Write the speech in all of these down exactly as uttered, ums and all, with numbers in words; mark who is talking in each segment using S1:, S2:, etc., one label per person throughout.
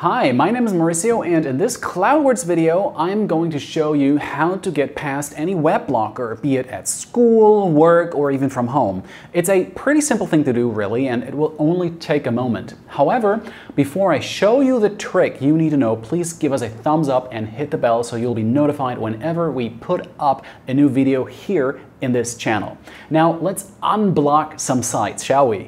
S1: Hi, my name is Mauricio, and in this Cloudwards video, I'm going to show you how to get past any web blocker, be it at school, work, or even from home. It's a pretty simple thing to do, really, and it will only take a moment. However, before I show you the trick you need to know, please give us a thumbs up and hit the bell so you'll be notified whenever we put up a new video here in this channel. Now, let's unblock some sites, shall we?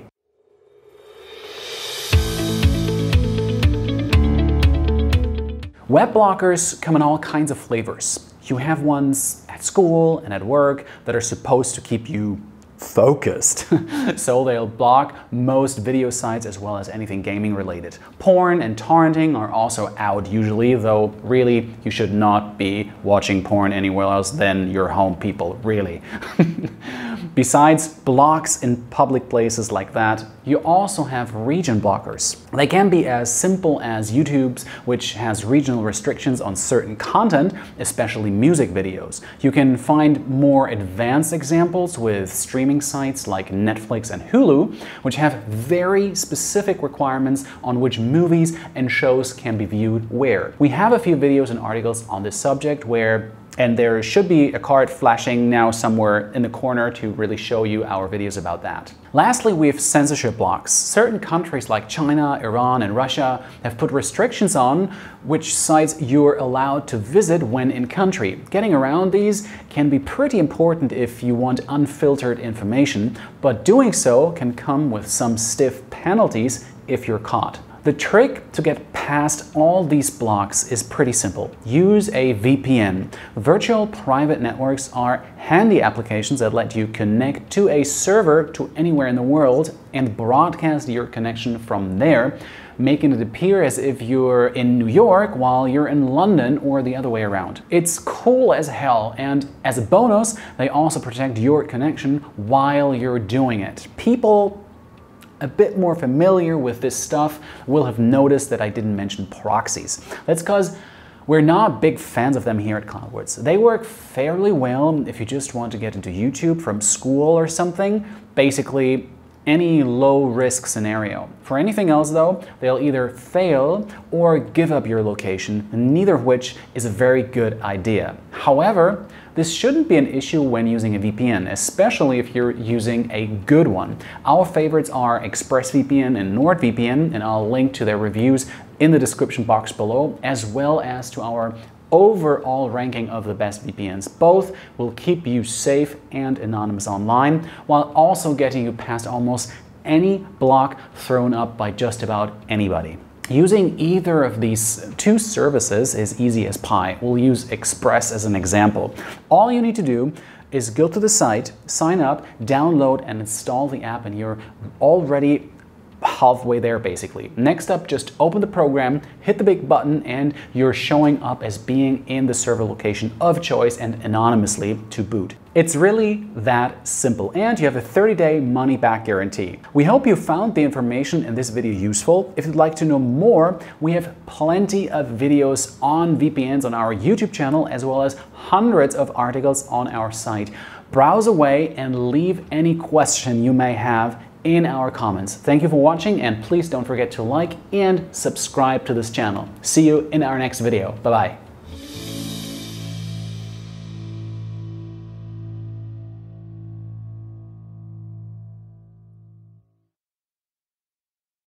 S1: Web blockers come in all kinds of flavors. You have ones at school and at work that are supposed to keep you focused. So they'll block most video sites as well as anything gaming related. Porn and torrenting are also out usually, though really you should not be watching porn anywhere else than your home, people, really. Besides blocks in public places like that, you also have region blockers. They can be as simple as YouTube's, which has regional restrictions on certain content, especially music videos. You can find more advanced examples with streaming sites like Netflix and Hulu, which have very specific requirements on which movies and shows can be viewed where. We have a few videos and articles on this subject where And there should be a card flashing now somewhere in the corner to really show you our videos about that. Lastly, we have censorship blocks. Certain countries like China, Iran, and Russia have put restrictions on which sites you're allowed to visit when in country. Getting around these can be pretty important if you want unfiltered information, but doing so can come with some stiff penalties if you're caught. The trick to get past all these blocks is pretty simple. Use a V P N. Virtual private networks are handy applications that let you connect to a server to anywhere in the world and broadcast your connection from there, making it appear as if you're in New York while you're in London or the other way around. It's cool as hell, and as a bonus, they also protect your connection while you're doing it. People a bit more familiar with this stuff will have noticed that I didn't mention proxies. That's because we're not big fans of them here at Cloudwards. They work fairly well if you just want to get into YouTube from school or something, basically any low-risk scenario. For anything else though, they'll either fail or give up your location, neither of which is a very good idea. However, this shouldn't be an issue when using a V P N, especially if you're using a good one. Our favorites are ExpressVPN and NordVPN, and I'll link to their reviews in the description box below, as well as to our overall ranking of the best V P Ns. Both will keep you safe and anonymous online, while also getting you past almost any block thrown up by just about anybody. Using either of these two services is easy as pie. We'll use Express as an example. All you need to do is go to the site, sign up, download and install the app, and you're already halfway there basically. Next up, just open the program, hit the big button, and you're showing up as being in the server location of choice and anonymously to boot. It's really that simple, and you have a thirty day money-back guarantee. We hope you found the information in this video useful. If you'd like to know more, we have plenty of videos on V P Ns on our YouTube channel, as well as hundreds of articles on our site. Browse away and leave any question you may have in our comments. Thank you for watching, and please don't forget to like and subscribe to this channel. See you in our next video. Bye-bye.